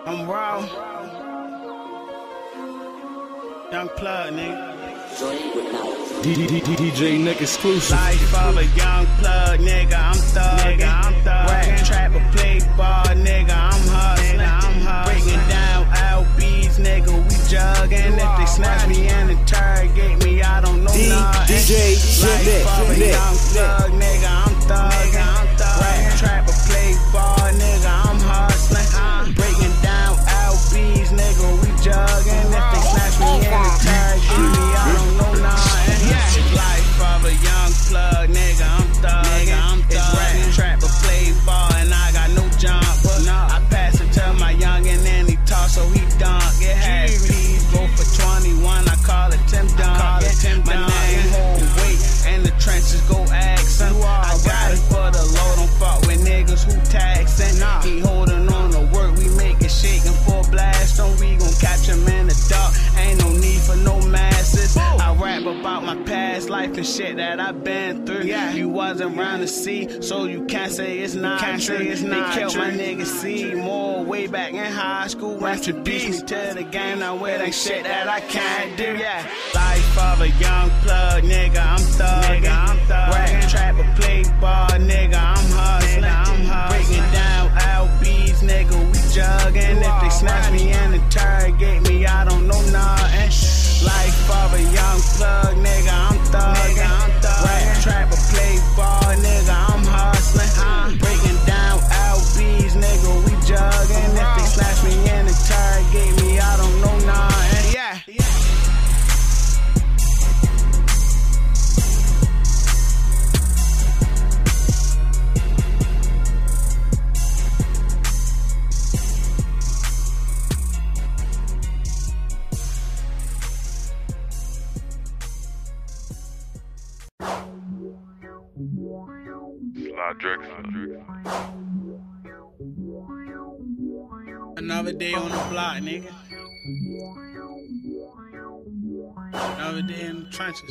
I'm raw. Young plug, nigga. DJ Nick exclusive. Life of a young plug, nigga. I'm thug. Rap, trap, or play ball, nigga. I'm hustling. Breaking down LBs, nigga. We jugging. If they snatch me and interrogate me, I don't know nothing. DJ Life of a young plug, nigga. I'm thug. Rap, trap, or play ball, nigga. I'm hustling. Breaking down LBs, nigga. We jugging. If they snatch me and interrogate me, I don't know nothing. Life of a young plug, nigga. I'm thug. It's rap, trap, or play ball, and I got no jumper. I pass it to my youngin' and he toss, so he dunk. It had P's, go for 21. I call it Tim Dunk. My name hold weight, and the trenches go accent. I got it for the low, don't fuck with niggas who taxin'. He holding on to work, we make it shaking for a blast. Don't we gon' catch him in the dark? Ain't no need for no masses. I rap about my past life and shit that I've been through. You wasn't around to see, so you can't say it's not true. They killed my nigga C more way back in high school. Introduced me to the game, now with that shit that I can't do. Life of a young plug, nigga. I'm thuggin'. Rap, trap, or play ball, nigga. I'm hustling. Breaking down LBs, nigga. We jugging. If they snatch me and interrogate me, I don't know nothing. Life of a young plug, nigga. I'm thuggin'. Rap, trap, or play ball, nigga. I'm hustling. Breaking down LBs, nigga. We jugging. If they snatch me and interrogate me, I don't know nothing. Another day on the block, nigga. Another day in the trenches.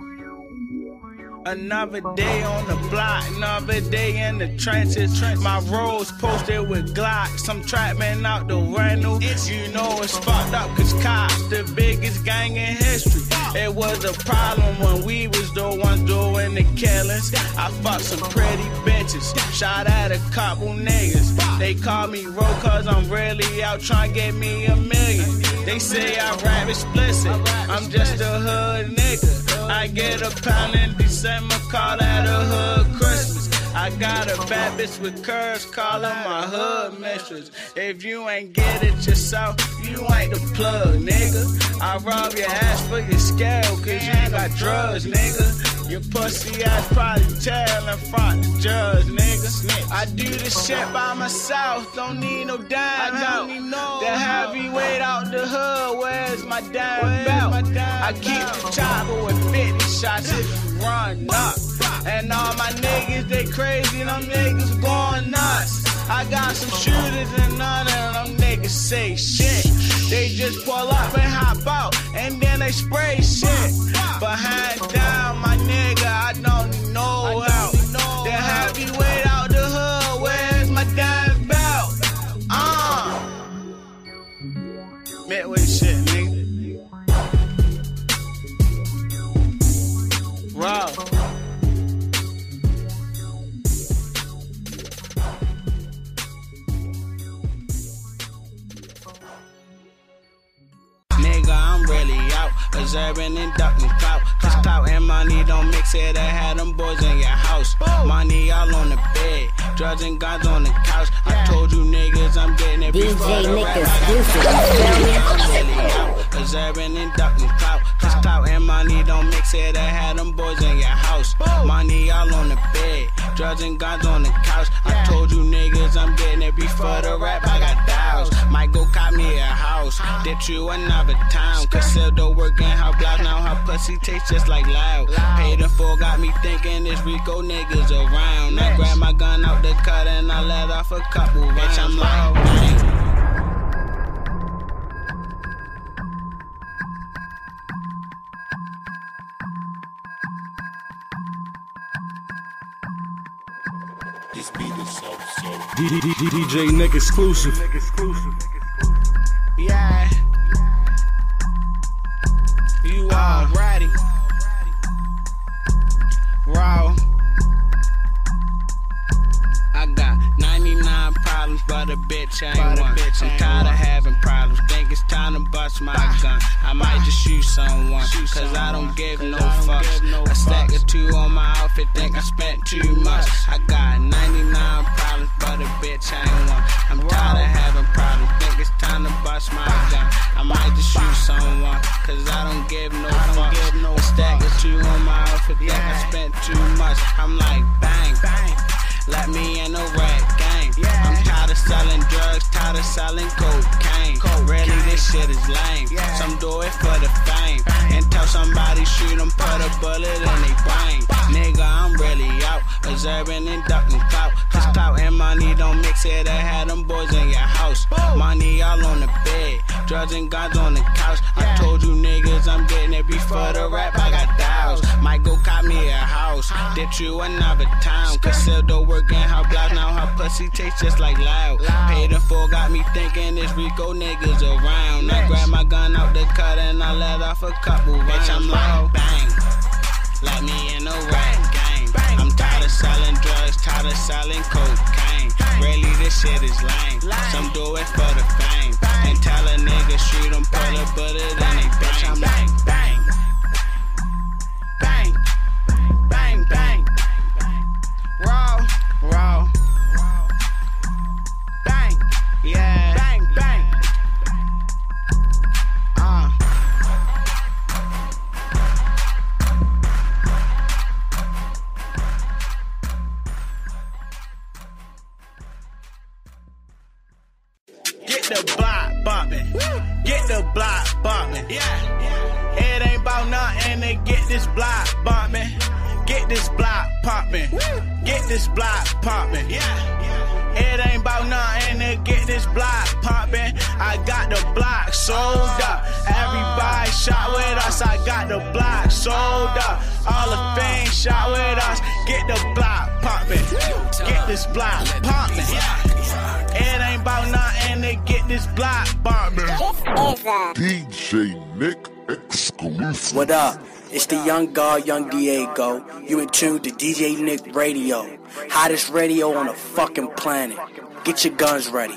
Another day on the block, another day in the trenches. My roads posted with Glocks. I'm trapping out the rental. You know it's fucked up cause cops the biggest gang in history. It was a problem when we was the ones doing the killings. I fucked some pretty bitches, shot at a couple niggas. They call me Ro cause I'm really out trying to get me $1 million. They say I rap explicit, I'm just a hood nigga. I get a pound in December, call that a hood Christmas. I got a bad bitch with curves, call her my hood mistress. If you ain't get it yourself, you ain't the plug, nigga. I rob your ass for your scale, cause you ain't got drugs, nigga. Your pussy ass probably tell in front of the judge, nigga. I do this shit by myself, don't need no dime out. The heavyweight out the hood, where's my damn belt? I keep the chopper with 50 shots if you run up. And all my niggas, they crazy, them niggas going nuts. I got some shooters and none of them niggas say shit. They just pull up and hop out, and then they spray shit. But hands down, my nigga, I don't need no help. The heavyweight out the hood, where's my damn belt? Midway shit, nigga. Raw. I'm really out, observing and ducking clout. Cause clout and money don't mix it. I had them boys in your house. Money all on the bed, drugs and guns on the couch. I told you niggas I'm getting it before the rap. I'm really out, observing and ducking clout. Cause clout and money don't mix it. I had them boys in your house. Money all on the bed, drugs and guns on the couch. I told you niggas I'm getting it before the rap. I got dials, might go cop me a house. Did you another time? Concealed working her block, now her pussy tastes just like loud. Paid in full, got me thinking this Rico niggas around. I grabbed my gun out the cut and I let off a couple rounds. Bitch, I'm like, bang. DJ Nick exclusive. Yeah. You already raw. I got 99 problems, but a bitch ain't one. I'm tired of having problems. Think it's time to bust my gun. I might just shoot someone, cause I don't give no fucks. A stack or two on my outfit, think I spent too much. I got 99 problems, but a bitch ain't one. I'm tired of having problems. Think it's time to bust my gun. I might just shoot someone, cause I don't give no fucks. A stack or two on my outfit, think I spent too much. I'm like bang, bang. Let me in the red game. I'm tired of selling drugs, tired of selling cocaine. Really, this shit is lame. Some do it for the fame. Until somebody shoot them, put a bullet in their brain. Nigga, I'm really out, observing and ducking clout. Cause clout and money don't mix it. I had them boys in your house. Money all on the bed, drugs and guns on the couch. I told you niggas I'm getting it before the rap. I got doubts. Might go cop me a house. Did you another town? Cause still don't work in her blouse. Now her pussy tastes just like loud. Paid in full, got me thinking this Rico niggas around. I grabbed my gun out the cut and I let off a couple rounds. Bitch, I'm like bang. Let me in the rap game. I'm tired of selling drugs, tired of selling cocaine. Really, this shit is lame. Some do it for the fame. And tell a nigga shoot them, pull a bullet in they brain. I'm like bang, bang, bang, bang. Raw, raw, bang, yeah, bang, bang. Get the block bumpin', get the block bumpin'. Yeah, it ain't about nothing to get this block bumpin'. Get this block pumpin', get this block pumpin'. Yeah, it ain't about nothing to get this block pumpin'. I got the block sold up. Everybody shot with us. I got the block sold up. All the fans shot with us. Get the block pumpin', get this block pumpin'. It ain't about nothing to get this block bumpin'. DJ Nick exclusive. What up? It's the young God, Young Diego. You in tune to DJ Nick Radio. Hottest radio on the fucking planet. Get your guns ready.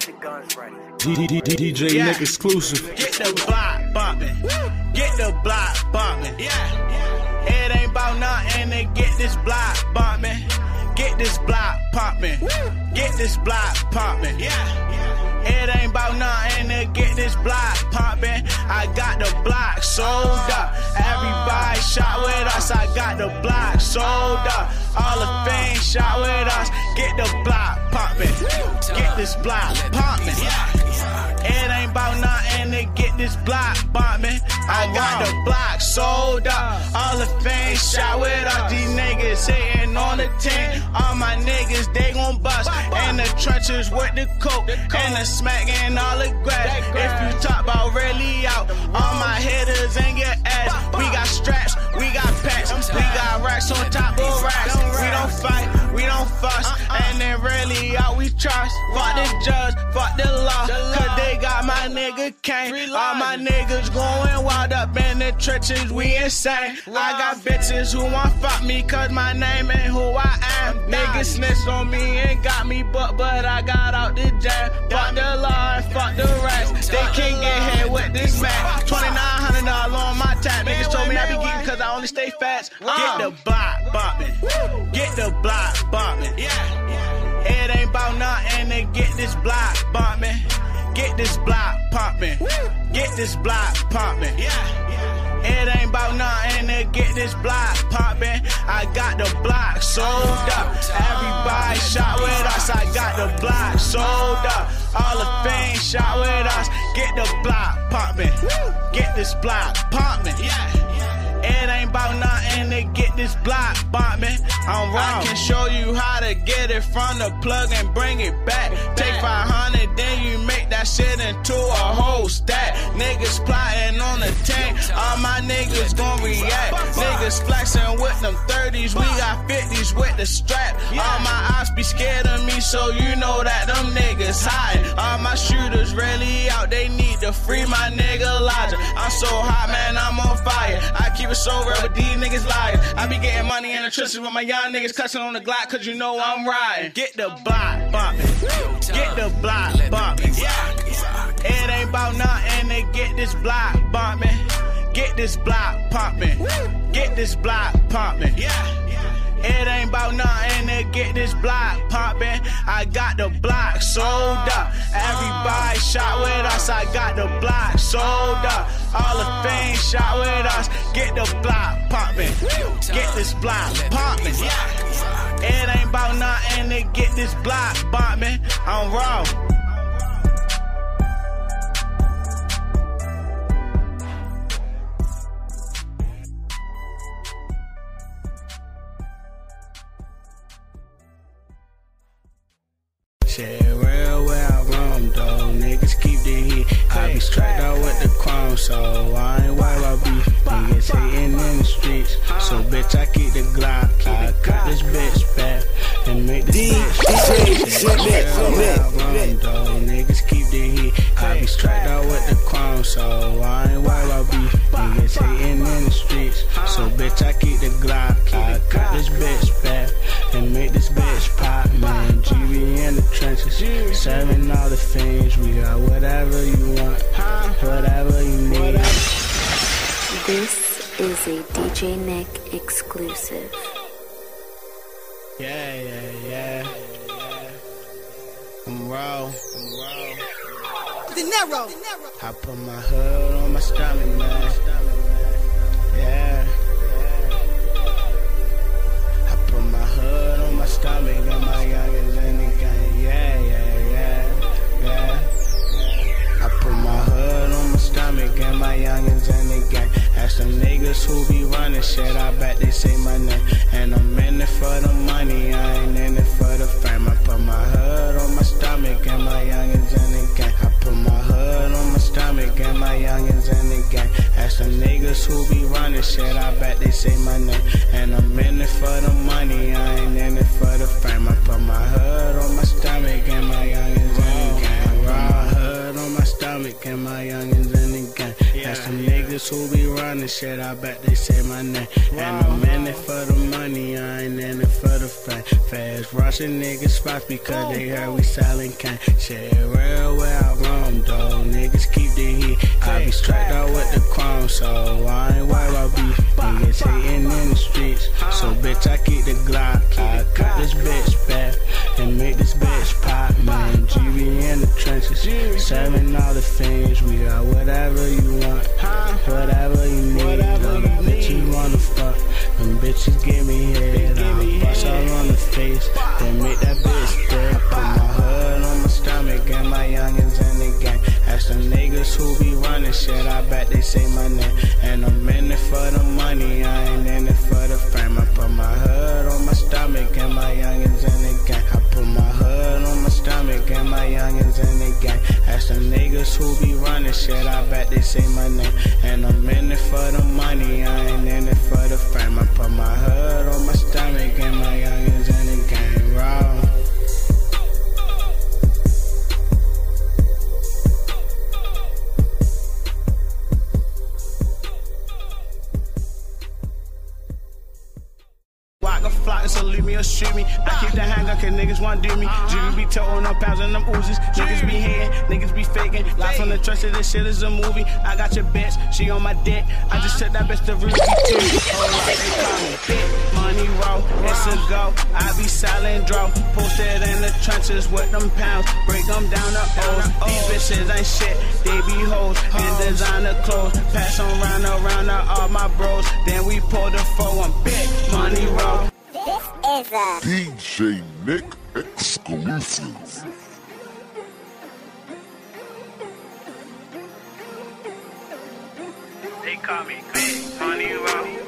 DJ Nick exclusive. Get the block bumpin', get the block bumpin'. Yeah, it ain't about nothing to get this block bumpin'. Get this block pumpin', get this block pumpin'. Yeah, it ain't about nothing to get this block pumpin'. I got the block sold up. Everybody shot with us. I got the block sold up. All the fans shot with us. Get the block pumpin', get this block pumpin'. It ain't about nothing to get this block bumpin'. I got the block sold up. All the fans shot with us. These niggas hitting on the 10. All my niggas, they gon' bust. In the trenches with the coke. And the smack and all the grass. If you talk about really out, all my hitters in your ass. We got straps, we got packs. We got racks on top of racks. We don't fight, we don't fuss. And then really out, we trust. Fuck the judge, fuck the law. Cause they got my nigga Kane. All my niggas going wild up in the trenches, we insane. I got bitches who want fuck me cause my name ain't who I am. Niggas snitched on me and got me booked, but I got out the jam. Fuck the law and fuck the rats. They can't get hit with this man. $2,900 on my tab. Niggas told me I be geeking cause I only stay fast. Get the block bumpin', get the block bumpin'. Yeah, it ain't about nothing to get this block bumpin'. Get this block pumpin', get this block pumpin'. Yeah, it ain't about nothing to get this block pumpin'. I got the block sold up. Everybody shot with us. I got the block sold up. All the fans shot with us. Get the block pumpin', get this block pumpin'. Yeah, It ain't about nothing to get this block bumpin'. I'm wrong. I can show you how to get it from the plug and bring it back. Take 500, then you make that shit into a whole stack. Niggas plotting on the tank, all my niggas gon' react. Niggas flexing with them 30s, we got 50s with the strap. All my ops be scared of me, so you know that them niggas hiding. All my shooters really out, they need to free my nigga Elijah. I'm so hot, man, I'm on fire. I keep it so real, but these niggas liars. I be getting money in the trenches with my young niggas cussing on the Glock, cause you know I'm riding. Get the block bumpin', get the block bumpin'. It ain't about nothing to get this block bumpin'. Get this block pumpin', get this block pumpin'. It ain't about nothing to get this block pumpin'. I got the block sold up. Everybody shot with us. I got the block sold up. All the things shot with us. Get the block pumpin'. Get this block pumpin'. It ain't about nothing to get this block bumpin'. I'm raw. Shit real where I roam though, niggas keep the heat. I be strapped out with the chrome, so I ain't worried about beef. Niggas hating in the streets, so bitch I keep the Glock. I cut this bitch back and make this bitch. Shit real where I roam though, niggas keep the heat. I be strapped out with the chrome, so I ain't worried about beef. Niggas hating in the streets, so bitch I keep the Glock. I cut this bitch back and make this bitch pop, man. GB in the trenches, serving all the things. We got whatever you want, whatever you need. This is a DJ Nick exclusive. Yeah. I'm raw. Dinero. I put my hood on my stomach, man. Yeah. I put my hood on my stomach and my youngins in the game. Yeah. I put my hood on my stomach and my youngins in the game. Ask them niggas who be running shit, I bet they say my name. And I'm in it for the money, I ain't in it for the fame. I put my hood on my stomach and my youngins in the game. I put my hood on my stomach and my youngins in the game. Ask them niggas who be running shit, I bet they say my name. And I'm in it for the money, I ain't in it for the fame. I put my hood on my stomach and my youngins in the game. Raw hood on my stomach and my youngins in the game. Ask them niggas who be running shit, I bet they say my name. And I'm in it for the money, I ain't in it for the fame. Fast rushing niggas spots because they heard we selling cane. Shit real where I roam though, niggas keep the heat. I be strapped out with the chrome, so I ain't worried about beef. Niggas hating in the streets, so bitch I keep the Glock. I cut this bitch back and make this bitch pop, man. GB in the trenches, serving all the things. We got whatever you want, whatever you need. All the bitches wanna fuck, them bitches give me head. I'll bust all on the face, then make that bitch dead. Put my hood on my stomach and my youngins in the game. Ask them niggas who be running shit, I bet they say my name. And I'm in it for the money, I ain't in it for the fame. I put my hood on my stomach and my youngins in the game. I put my hood on my stomach and my youngins in the game. Ask them niggas who be running shit, I bet they say my name. And I'm in it for the money, I ain't in it for the fame. I put my hood on my stomach and my youngins in the game. Raw. Flocking, so leave me or shoot me. I keep the handgun cause niggas want to do me. Jiggy be toting up pounds in them Uzis. Niggas be hating, niggas be faking. Live from the trust that this shit is a movie. I got your bitch, she on my dick. I just took that bitch to Ruby too. Oh, like they call me big money roll. It's a go. I be selling draw. Posted in the trenches with them pounds. Break them down to O's. These bitches ain't shit, they be hoes. And designer clothes. Pass on round to all my bros. Then we pull the foe on big money roll. This is a DJ Nick exclusive. They call me Big Money Roll.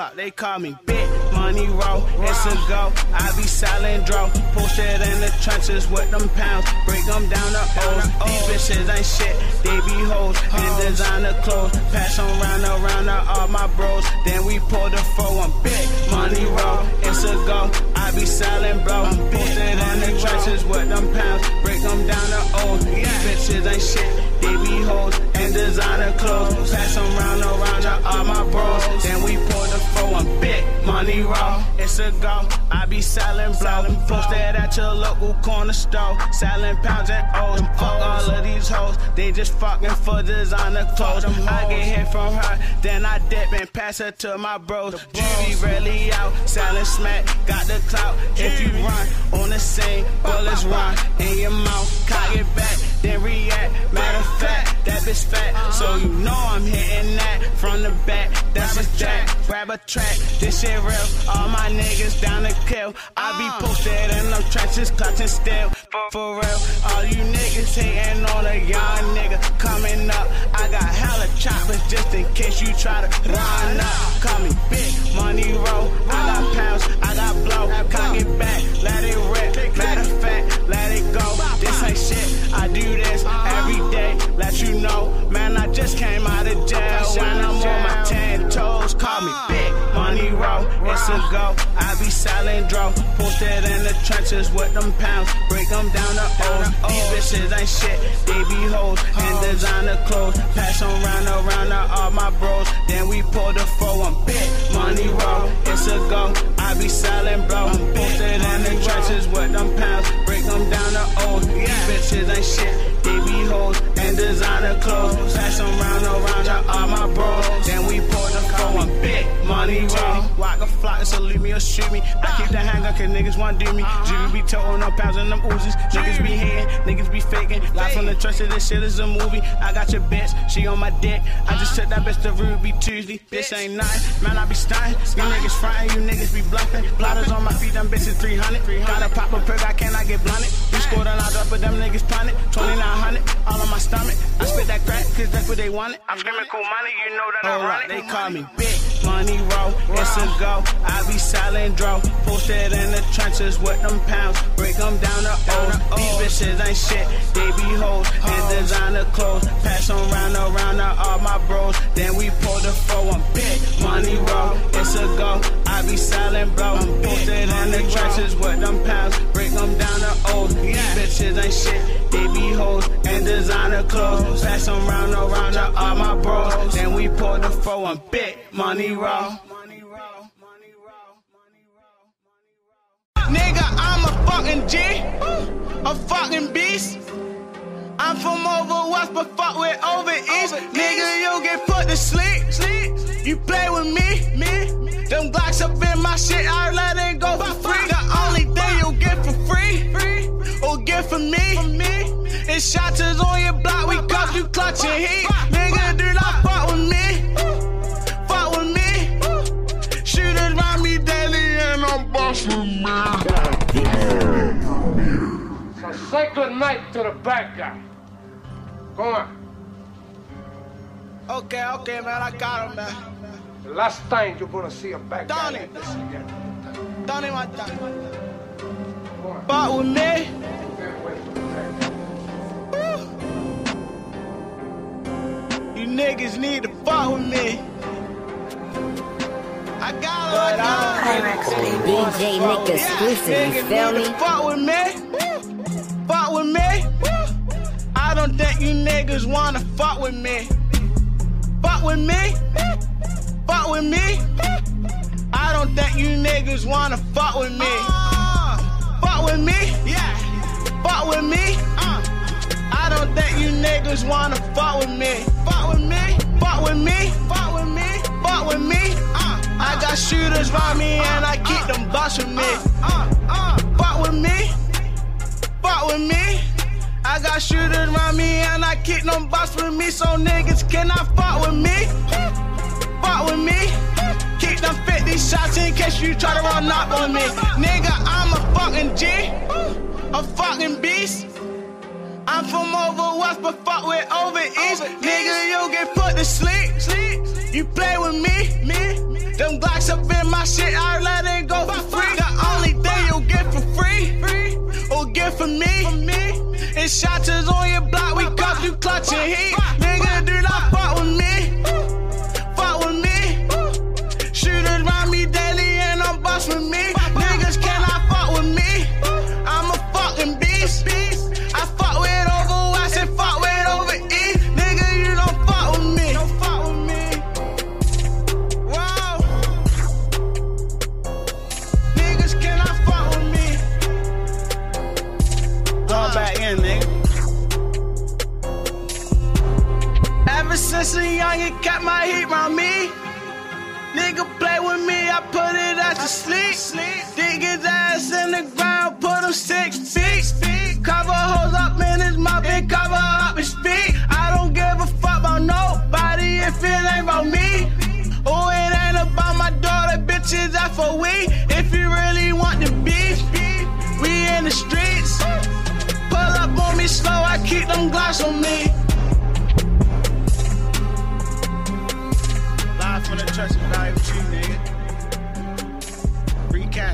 rock, they call me Big Money Roll. It's a go, I be selling dro. Posted in the trenches with them pounds, break them down to O's. These bitches ain't shit, they be hoes in designer clothes. Pass them round to all my bros, then we pull the 4-1. Big Money Roll, it's a go, I be selling blow. Posted in the trenches with them pounds, break them down to O's. These bitches ain't shit, they be hoes in designer clothes. Pass them round to all my bros, then we pull the 4-1. Big Money Roll, it's a go, I be selling blow. Posted at your local corner store, selling pounds and O's. Fuck all of these hoes, they just fucking for designer clothes. I get hit from her, then I dip and pass her to my bros. Judy really out, selling smack, got the clout. If you run on the scene, bullets run in your mouth. Cock it back, then react. Matter of fact, that bitch fat, so you know I'm hitting that from the back. That's a jack, grab a track, this shit real. All my niggas down to kill. I be posted in them trenches, clutching still. For real, all you niggas hating on a young nigga coming up. I got hella choppers just in case you try to run up. Call me Big Money Roll. I got pounds, I got blow. Cock it back, let it rip. Matter of fact, let it go. This ain't shit, I do this every day. Let you know, man, I just came out of jail. When I'm on my 10 toes, call me Big Money Roll. It's a go, I be selling dro. Posted in the trenches with them pounds, break them down to O's. These bitches ain't shit, they be hoes in designer clothes. Pass them round to all my bros, then we pull the 4-1. Big Money Roll, it's a go, I be selling bro. Posted in the trenches with them pounds, break them down to O's. These bitches ain't shit, they be hoes in designer clothes. Pass them round to all my bros, then we pull the 4-1. Big Money Roll. Walk a flock, so leave me or shoot me. I keep the handgun cause niggas want do me. Jiggy be toting up pounds in them Uzis. Niggas be hating, niggas be faking. Live from the trust of this shit is a movie. I got your bitch, she on my dick. I just took that bitch to Ruby Tuesday. This ain't nice, man, I be stunning. You niggas frontin', you niggas be bluffing. Blotters on my feet, them bitches 300. Gotta pop a perk, I cannot get blunted. You scored on our drop, but them niggas punted. 2900, all on my stomach. I spit that crack, cause that's what they wanted. I'm screaming cool money, you know that I run it. They call me Big Money Roll, it's a go, I be selling dro. Posted in the trenches with them pounds, break them down to O's. These bitches ain't shit, they be hoes in designer clothes. Pass them round to all my bros, then we pull the 4-1. Big Money Roll, it's a go, I be selling bro. Posted in the trenches with them pounds, break them down to O's. These bitches ain't shit, they be hoes in designer clothes. Pass them round to all my bros, then we pull the 4-1. Big Money Roll. Nigga, I'm a fucking G, a fucking beast. I'm from over west, but fuck with over east. Nigga, you get put to sleep. You play with me. Them Glocks up in my shit, I let it go for free. The only thing you get for free, or get for me, is shots on your block. We got you clutching heat. Nigga, do not fuck with me. Fuck with me. Shooters round me daily and I'm busting me. So say good night to the bad guy. Go on. Okay, man, I got him, man. The last time you're gonna see a bad guy Donnie. like this again. Donnie, my dog. Fuck with me. You niggas need to fuck with me. I got him. DJ Nick exclusive, you feel me? Fuck with me. Fuck with me. I don't think you niggas wanna fuck with me. Fuck with me. Fuck with me. I don't think you niggas wanna fuck with me. Fuck with me. Yeah. Fuck with me. I don't think you niggas wanna fuck with me. Fuck with me. Fuck with me. Fuck with me. Fuck with me. I got shooters round me and I keep them boss with me. Fuck with me. Fuck with me. I got shooters around me and I keep them boss with me, so niggas cannot fuck with me. Fuck with me. Keep them 50 shots in case you try to run up on me. Nigga, I'm a fucking G, a fucking beast. I'm from over west, but fuck with over east. Nigga, you get put to sleep. You play with me. Them Glocks up in my shit, I let it go for free. The only thing you get for free, or get for me, is shots on your block. We cuff you clutching heat. Nigga, do not fuck with me. Fuck with me. Shooters round me daily and I'm bust with me. Niggas cannot fuck with me. I'm a fucking beast. I fuck with Overwatch and fuck with Over East. Nigga, you don't fuck with me. Don't fuck with me. Wow. Niggas cannot fuck with me. Going back in, nigga. Ever since a youngin' kept my heat round me. Nigga play with me, I put it out to sleep. Dig his ass in the ground, put him 6 feet. Cover hoes up in his mouth and cover up his feet. I don't give a fuck about nobody if it ain't about me. Oh, it ain't about my daughter, bitches, that's for we. If you really want the beef, we in the streets. Pull up on me slow, I keep them Glocks on me. Live from the Church of Value Tree, nigga. Free cash.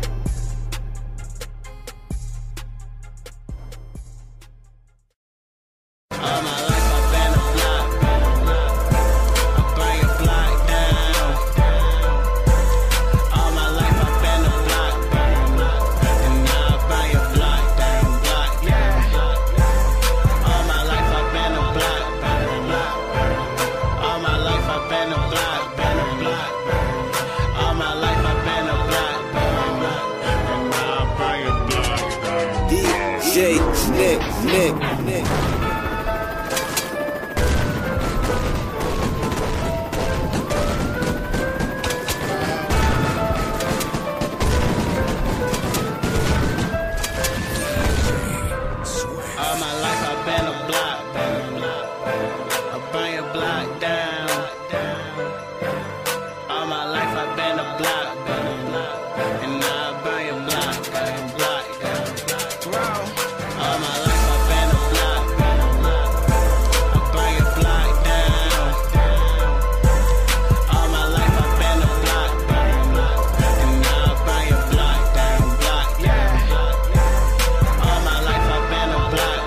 All my life I've been a block. I burn your block down. All my life I've been a block. And now I burn your block down, block. All my life I've been a block. All my life I've been a block, been a block. All my life I've been a block, and now I burn your block down. DJ Nick. All my life I've been a block. I burn your block down. All my life I've been a block. And now I burn your block down, block down. All my life I've been a block. I burn your block down. All my life I've been a block. And now I burn your block down, block. All my life I've been a block.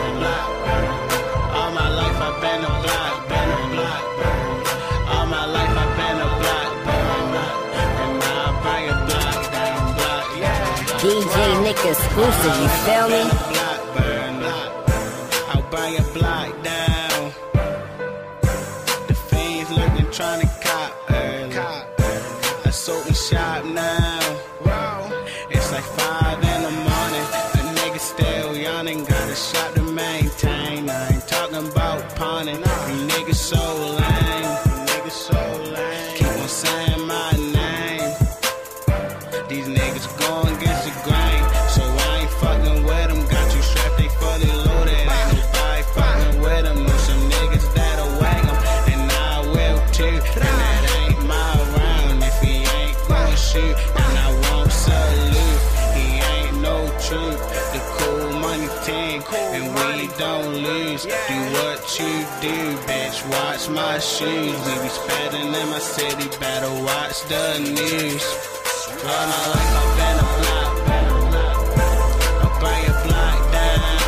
All my life I've been a block, been a block. All my life I've been a block, and now I burn your block down, block. DJ Nick exclusive, you feel me? Block, burn block. I'll burn your block down. The fiends lurking, trying to cop early. I sold me shop now. It's like 5 in the morning. A nigga still yawning, got a shop to maintain. I ain't talking about pawning. You niggas so lame. Keep on saying my name. These niggas going against the grain, so I ain't fucking with them. Got you strapped, they fully loaded. Ain't nobody fucking with them. Know some niggas that'll wag them, and I will too. And that ain't my round. If he ain't gonna shoot, then I won't salute. He ain't no truth. The cool money team, and we don't lose. Do what you do, bitch. Watch my shoes. We be spreading in my city. Better watch the news. All my life I've been a block. I burn your block down.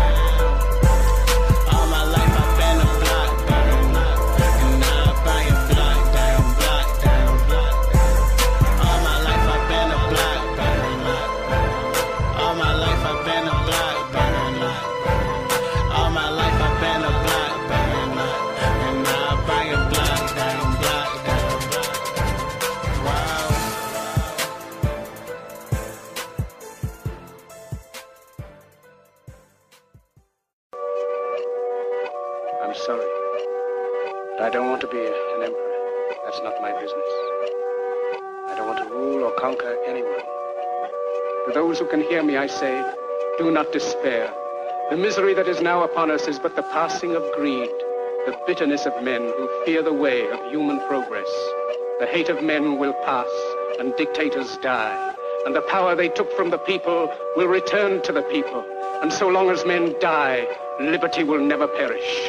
All my life I've been a block. And now I burn your block down, block down. All my life I've been a block. All my life I've been a block. All my life I've been a block. And now I burn your block down, block down. Wow. I'm sorry, but I don't want to be an emperor. That's not my business. I don't want to rule or conquer anyone. To those who can hear me, I say, do not despair. The misery that is now upon us is but the passing of greed, the bitterness of men who fear the way of human progress. The hate of men will pass, and dictators die, and the power they took from the people will return to the people. And so long as men die, liberty will never perish.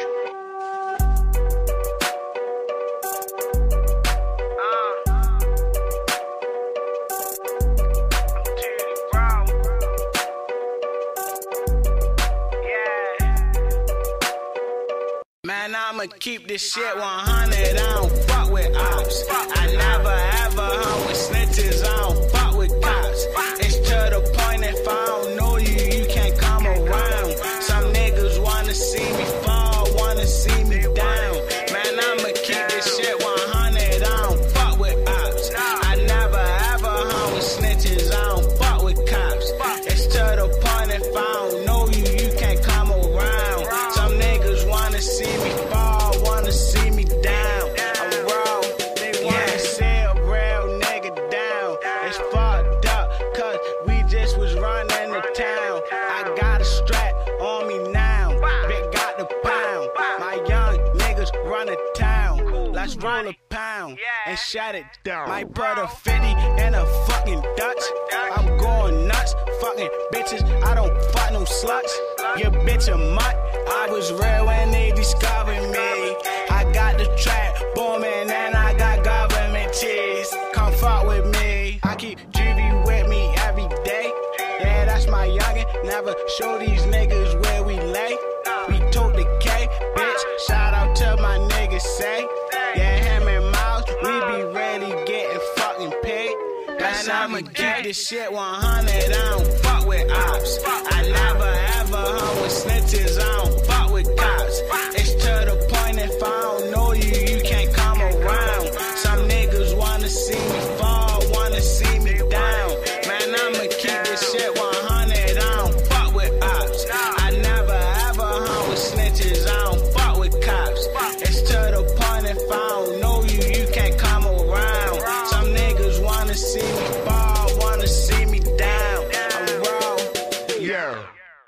Man, I'ma keep this shit 100. I don't fuck with ops. I never ever hung with snitches. I don't fuck with cops. It's to the point if I don't know you, you can't come around. Some niggas wanna see me fall, wanna see me down. Man, I'ma keep this shit 100. I don't fuck with ops. I never ever hung with snitches. I don't fuck with cops. It's to the point if I don't know you, you can't come around. Some niggas wanna see me fall, wanna see me down. I'm raw, they wanna see a real nigga down. It's fucked up, cause we just was running the town. I got a strap on me now, big got the pound. My young niggas run the town. Let's roll a pound and shut it down. Might put a 50 in a fucking Dutch. I'm going nuts, fucking bitches. I don't fuck no sluts. Your bitch a mutt. I was real when they discovered me. I got the trap booming and I got government cheese. Come fuck with me. I keep GV with me every day. Yeah, that's my youngin'. Never show these niggas where we lay. We took the K, bitch. Shout out to my niggas say. Yeah, him and Miles, we be ready getting fucking paid. Man, I'ma keep this shit 100. I don't fuck with ops. I never ever hung with snitches. I don't fuck with cops. It's to the point if I don't know you, you can't come around. Some niggas wanna see me fall, wanna see me down. Man, I'ma keep this shit 100. I don't fuck with ops. I never ever hung with snitches. I don't fuck with cops. It's to the point if I don't know you, you can't come around. Some niggas wanna see me fall, wanna see me down. I'm raw. Yeah.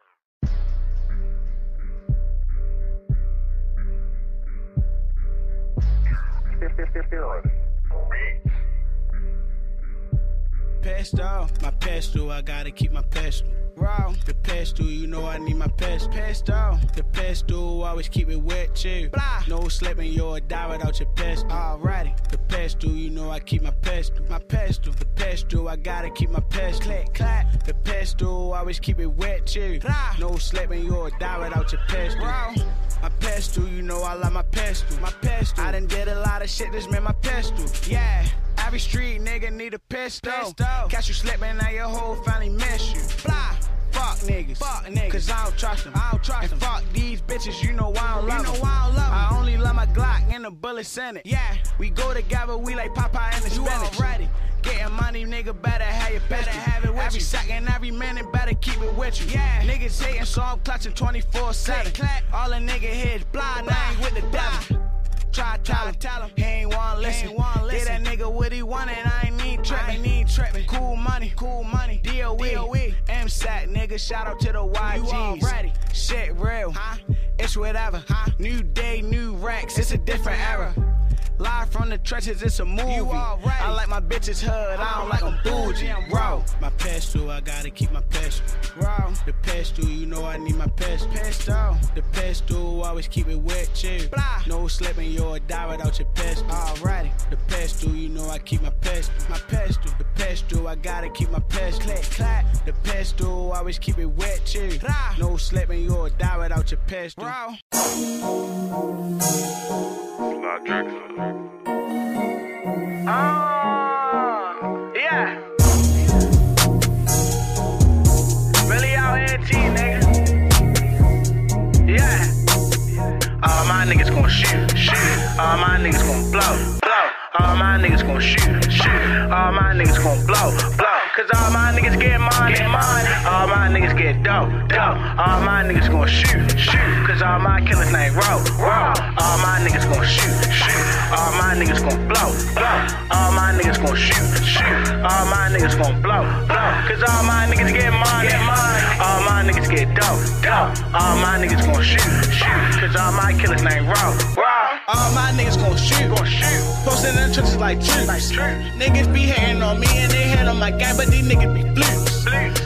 Pistol, my pistol, I gotta keep my pistol. Raw, the pistol, you know I need my pistol. The pistol, always keep it with you. Blah. No slipping, you'll die without your pistol. Alrighty, the pistol, you know I keep my pistol. The pistol, I gotta keep my pistol. Click, clap. The pistol, always keep it with you. Blah. No slipping, you'll die without your pistol. Raw. My pistol, you know I love my pistol. I done did a lot of shit, this made my pistol. Yeah. Every street nigga need a pistol. Catch you slipping, now your whole family miss you. Blah. Fuck niggas. Cause I don't trust them. And fuck these bitches, you know I don't love them. I only love my Glock and the bullets in it. Yeah. We go together, we like Popeye and the spinach. Already. Getting money, nigga, better have your pistol. Have it with every second, every minute, better keep it with you. Yeah. Niggas hating, so I'm clutching 24/7. All a nigga here is blind, I ain't with the devil. Try to tell him, he ain't wanna listen. Get that nigga what he wanted, I ain't need trippin'. Cool money, DOE, MSAC, nigga, shout out to the YGs. You already, shit real, it's whatever. New day, new racks, it's a different era. Live from the trenches, it's a movie. I like my bitches hood, I don't like them bougie. Raw. My pistol, I gotta keep my pistol. Raw. The pistol, you know I need my pistol. The pistol, always keep it with you. Blah. No slipping, you'll die without your pistol. Alrighty. The pistol, you know I keep my pistol. The pistol, I gotta keep my pistol. Click, clap. The pistol, always keep it with you. Blah. No slipping, you'll die without your pistol. Raw. Yeah. Really out here, T, nigga. Yeah. All my niggas gon' shoot. All my niggas gon' blow. All my niggas gon' shoot. All my niggas gon' blow. Cause all my niggas get money. All my niggas get dope. All my niggas gon' shoot. Cause all my killers name roll. All my niggas gon' shoot. All my niggas gon' blow. All my niggas gon' shoot. All my niggas gon' blow. Cause all my niggas get money. All my niggas get dope. All my niggas gon' shoot. Cause all my killers name roll. All my niggas gon' shoot. Posting in the trenches like troops. Niggas be hating on me and they hate on my gang, but these niggas be flukes.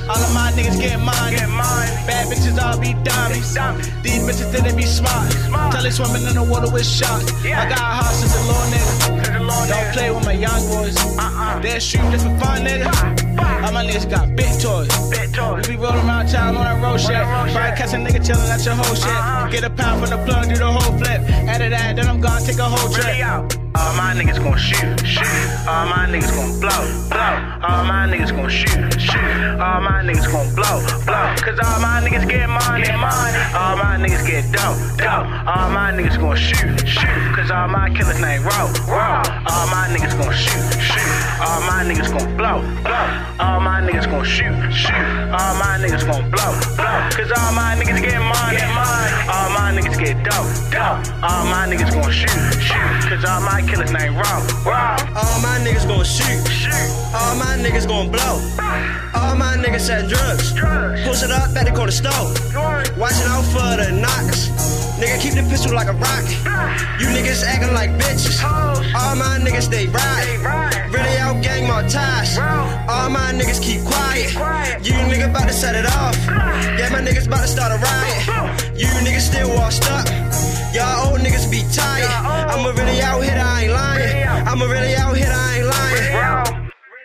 All of my niggas get money. Bad bitches all be dummies. These bitches think they be smart. Tell they swimming in the water with sharks. I got a heart since a little nigga. Don't play with my young boys. They'll shoot just for fun, nigga. All my niggas got big toys. We be rolling around town on that road shit. Probably catch a nigga chillin' at your whole shit. Get a pound for the plug, do the whole flip. After that, then I'm gonna take a whole trip. All my niggas gon' shoot. All my niggas gon' blow. All my niggas gon' shoot. All my niggas gon' blow. Cause all my niggas get money. All my niggas get dope. All my niggas gon' shoot. Cause all my killers name roll. All my niggas gon' shoot. All my niggas gon' blow. All my niggas gon' shoot. All my niggas gon' blow. Cause all my niggas get money. All my niggas get dope. All my niggas gon' shoot. Cause all my killers name roll. All my niggas gon' shoot. All my niggas gon' blow. All my niggas set drugs. Push it up at the corner store. Watching out for the knocks. Nigga keep the pistol like a rock. You niggas acting like bitches. All my niggas they ride. Really out gang my ties. All my niggas keep quiet. You niggas about to set it off. Yeah, my niggas about to start a riot. You niggas still washed up. Y'all old niggas be tired. I'm a really out hitter, I ain't lying. I'm a really out hitter, I ain't lying.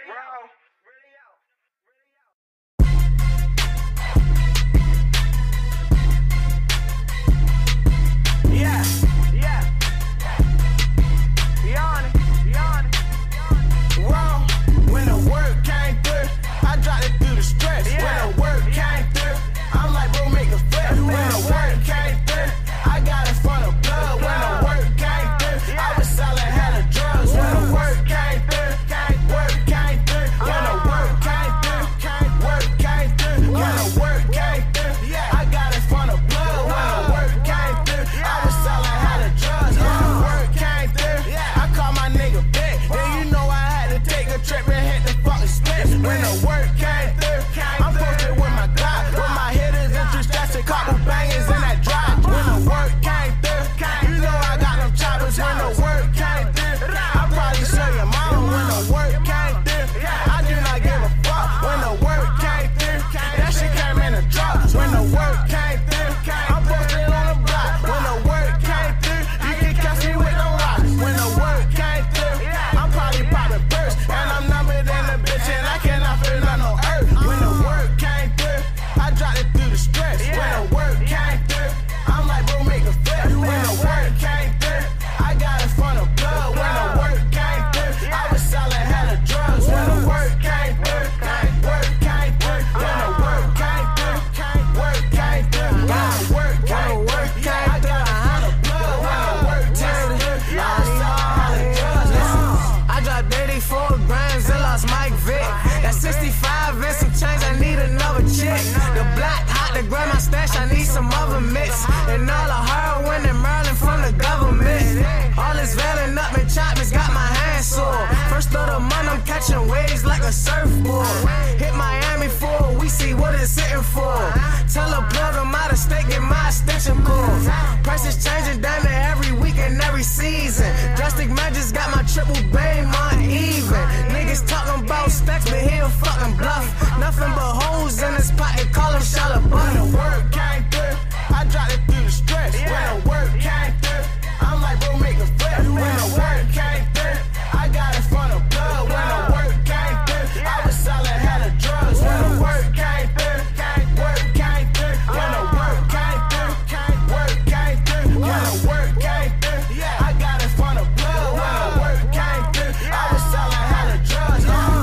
When the work came through, I dropped it through the stress. When the work came through, I'm like, bro, make a flip. When the work came through, I got it for the blood. When the work came through, I was selling hella drugs. When the work came through, work came through. When the work came through, work came through. When the work came through, I got it for the blood. When the work came through, I was selling hella drugs. When the work came through, I called my nigga back. Then you know I had to take a trip and hit the fucking split. When the work came through, I'm posted with my Glock, with my hitters and two stats and couple bangers in that drop. When the work came through, you know I got them choppers. When the work came through, I probably show your mama. When the work came through, I do not give a fuck. When the work came through, that shit came in a drop. When the work came through, I'm posted on the block. When the work came through, you can catch me with no rocks. When the work came through, I'm probably popping burst, and I'm numbered in the bitch, and I cannot feel none on earth. When the work came through, I dropped it through the stress. When the work came through, I'm like, bro, make a flip. When the work came through, I got it for the blood. When the work came through, I was selling hella drugs. When the work came through, work came through. When the work came through, work came through. When the work came through, I got it for the blood. When the work came through, I was selling hella drugs. I dropped 84 grams and lost Mike Vick. That 65 and some change, I need another chick. The black hot to grab my stash, I need some other mix. And all the heroin and Merlin from the government. All this veiling up and choppers got my hands sore. First of the month, I'm catching waves like a surfboard. Hit Miami for a week, see what it's sitting for. Tell a plug I'm out of state, get my extension cord. Prices changing down to every week and every season. Drastic measures got my triple bay uneven. Niggas talking about stacks, but he a fucking bluff. Nothing but holes in his pocket, call him Shallow Buff. When the work came through, I dropped it through the stress. When the work came through, I'm like, bro, make a flip. When the work came through, I got it for the blood. When the work came through, I was selling hella drugs. When the work came through, work came through. When the work came through, work came through. When the work came through, I got it for the blood. When the work came through, I was selling hella drugs.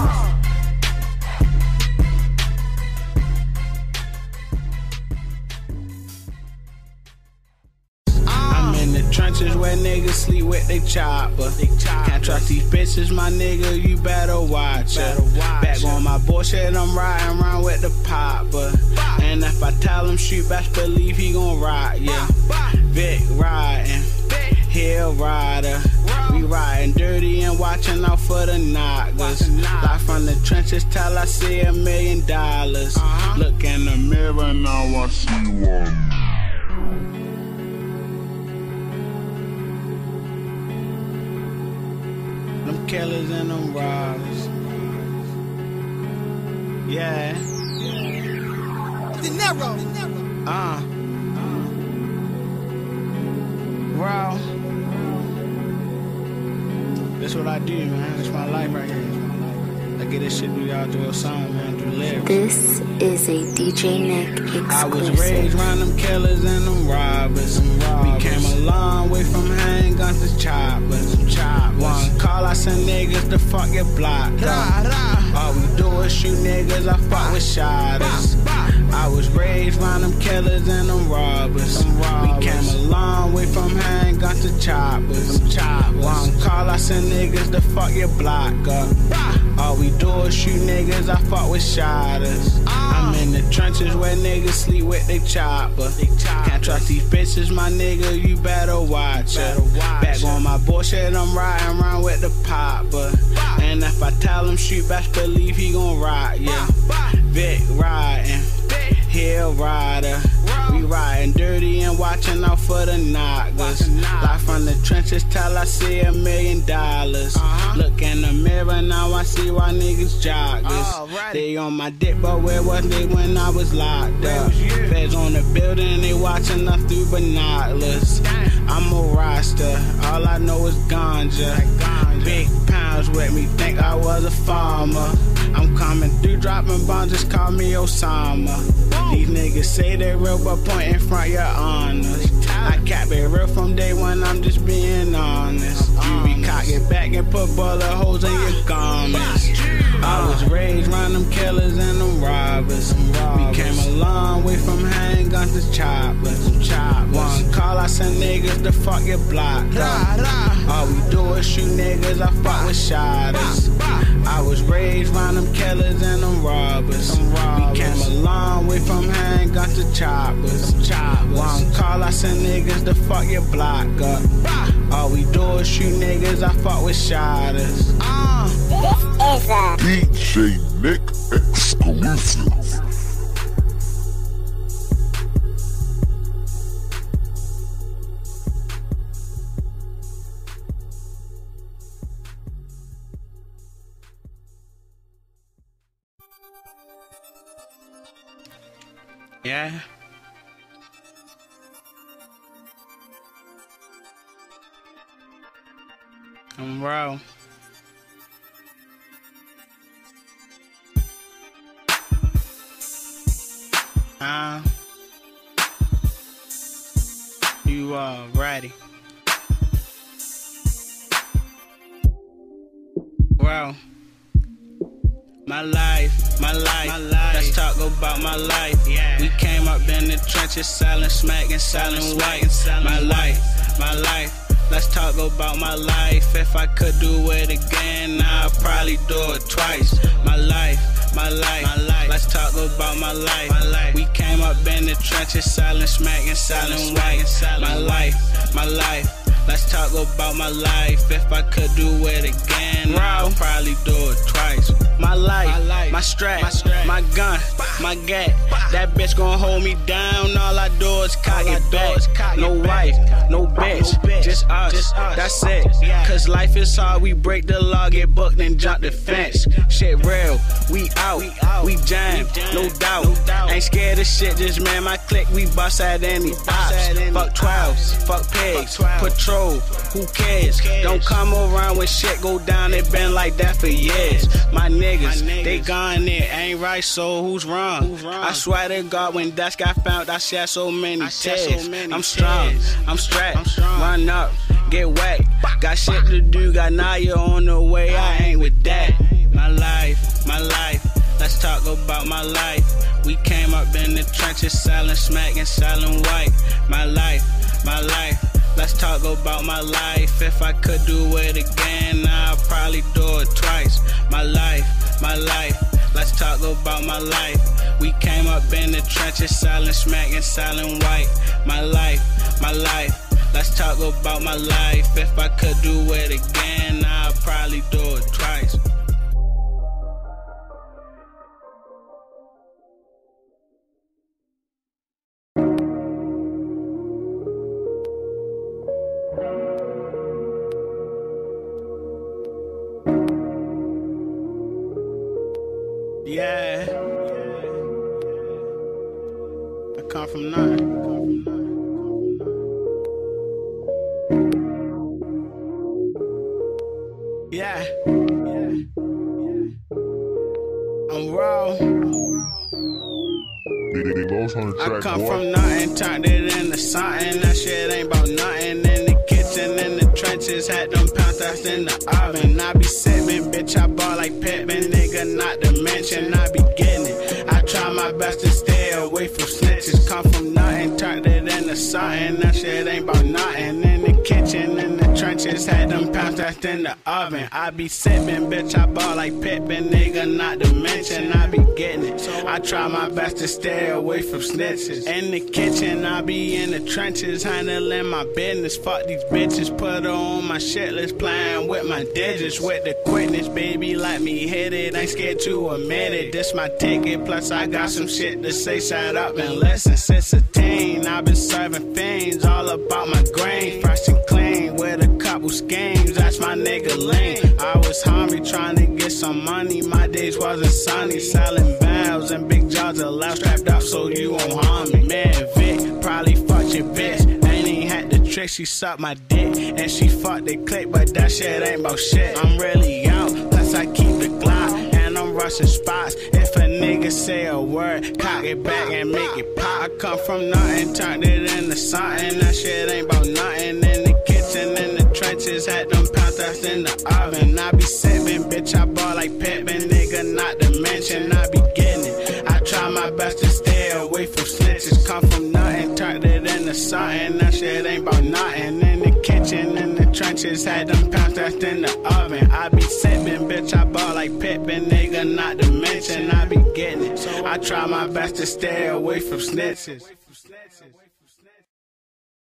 I'm in the trenches where niggas sleep with they chopper. Can't trust these bitches, my nigga, you better watch her. Back on my bullshit, I'm riding around with the popper. And if I tell him shoot, best believe he gon' ride, yeah. Vic riding, hill rider. We riding dirty and watching out for the knockers. Live from the trenches till I see $1 million. Look in the mirror, now I see one. Them killers and them robbers. Yeah. Bro, that's what I do, man. That's my life right here. I get this shit through y'all through a song, man, through lyrics. This is a DJ Nick exclusive. I was raised around them killers and them robbers. We came a long way from handguns to choppers. One call, I send niggas to fuck your block. All we do is shoot niggas, I fuck with shotters. I was raised around them killers and them robbers. We came a long way from handguns to choppers. One call, I send niggas to fuck your block up. All we do is shoot niggas, I fuck with shotters. I'm in the trenches where niggas sleep with they chopper. Can't trust these bitches, my nigga, you better watch her. Back on my bullshit, I'm riding around with the popper. And if I tell him shoot, best believe he gon' ride, yeah. Vic riding, hill rider. We riding dirty and watching out for the knockers. Live from the trenches till I see $1 million. Look in the mirror, now I see why niggas joggers. They on my dick, but where was they when I was locked up? Feds on the building, they watching us through binoculars. I'm a roster, all I know is ganja. Big pounds with me, think I was a farmer. I'm coming through, dropping bombs, just call me Osama. These niggas say they real, but point in front your honors. I cap it real from day one, I'm just being honest. You be cock it back and put bullet holes in your garments. I was raised around them killers and them robbers. We came a long way from handguns to choppers. One call, I send niggas to fuck your block. All we do is shoot niggas, I fuck with shotters. I was raised around them killers and them robbers. We came a long way from handguns to choppers. One call, I send niggas to fuck your block up. All we do is shoot niggas, I fuck with shotters. This is a DJ Nick exclusive. Yeah. I'm raw. You are ready. Wow. My life. Let's talk about my life. Yeah. We came up in the trenches, selling smack and selling white. My life. Let's talk about my life. If I could do it again, I'd probably do it twice. My life. Let's talk about my life. We came up in the trenches, selling smack and selling white. My life. Let's talk about my life. If I could do it again, I'll probably do it twice. My life, my strap, my gun, my gat. That bitch gon' hold me down. All I do is cock it back. No wife, no bitch, just us. That's it. Cause life is hard. We break the law, get booked and jump the fence. Shit real, we out, we jam, no doubt. Ain't scared of shit, just man my clique. We bust at any ops. Fuck 12s, fuck pigs, patrol. Who cares? Don't come around when shit go down. It been like that for years. My niggas, they gone there. Ain't right, so who's wrong? I swear to God, when Dust got found, I shed so many tears. I'm strong, I'm strapped. Run up, get wet. Got shit to do, got Naya on the way. I ain't with that. My life. Let's talk about my life. We came up in the trenches, selling smack and selling white. My life. Let's talk about my life. If I could do it again, I'll probably do it twice. My life. Let's talk about my life. We came up in the trenches, selling smack and selling white. My life. Let's talk about my life. If I could do it again, I'll probably do it twice. Ghost on the track, I come boy. from nothing, turned it into something. That shit ain't about nothing. In the kitchen, in the trenches, had them pounds that's in the oven. I be sipping, bitch, I ball like Pittman, nigga, not to mention. I be getting it. I try my best to stay away from snitches. Come from nothing, turned it into something. That shit ain't about nothing. In the kitchen, in the trenches, had them pounds that's in the oven. I be sipping, bitch, I ball like Pittman, nigga, not to mention. I be getting it. I try my best to stay away from snitches. In the kitchen, I be in the trenches, handling my business. Fuck these bitches, put her on my shit list, playing with my digits. With the quickness, baby, let me hit it. Ain't scared to admit it. This my ticket, plus I got some shit to say. Shut up and listen. Since a teen, I've been serving fiends, all about my grain, fresh and clean, with a couple schemes. That's my nigga lane. I was hungry, trying to get some money. My days wasn't sunny, selling valves and big jars of loud strapped up so you won't harm me. Man, Vic probably fucked your bitch. Ain't even had the trick, she sucked my dick and she fucked the click, but that shit ain't about shit. I'm really out, plus I keep the Glock and I'm rushing spots. If a nigga say a word, cock it back and make it pop. I come from nothing, turned it into something. That shit ain't about nothing. In the kitchen, in the trenches, had them pounds that's in the oven. I be sipping, bitch, I ball like Pittman, nigga, not to mention. I be getting it. I try my best to stay away from snitches. Come from nothing, turned it into something. That shit ain't about nothing. In the kitchen, in the trenches, had them pounds that's in the oven. I be sipping, bitch, I ball like Pittman, nigga, not to mention. I be getting it. I try my best to stay away from snitches.